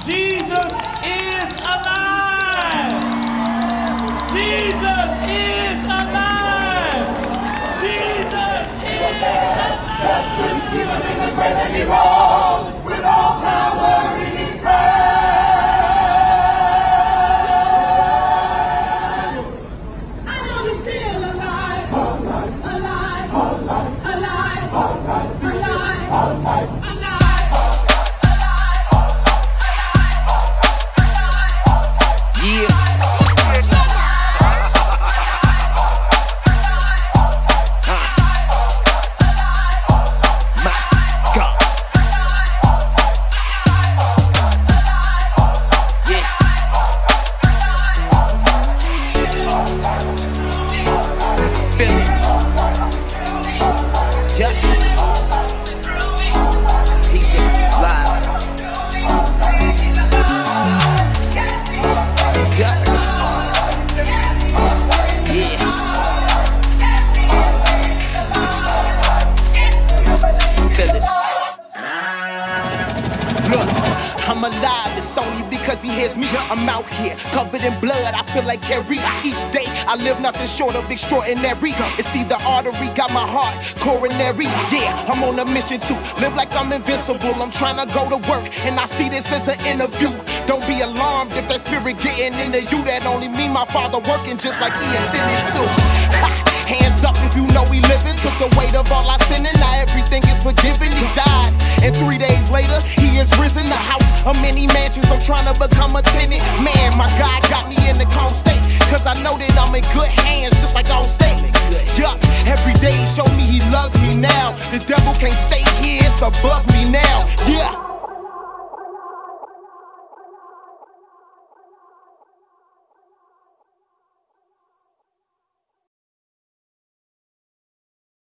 Jesus is alive! Jesus is alive! Jesus is alive! Jesus is the great and he rose with all power in his hand. I know he's still alive. Alive, alive, alive, alive, alive, alive, alive. I'm alive, it's only because he hears me. I'm out here, covered in blood, I feel like Carrie. Each day, I live nothing short of extraordinary. It's either artery, got my heart, coronary. Yeah, I'm on a mission to live like I'm invincible. I'm trying to go to work, and I see this as an interview. Don't be alarmed if that spirit getting into you. That only me, my father working just like he intended to. Hands up if you know we living. Took the weight of all our sinning, now everything is forgiven. He died, and 3 days later, he is risen. The house of many mansions, I'm trying to become a tenant. Man, my God got me in the calm state, cause I know that I'm in good hands, just like on state. Yup, every day he show me he loves me now. The devil can't stay here, it's above me now. Yeah.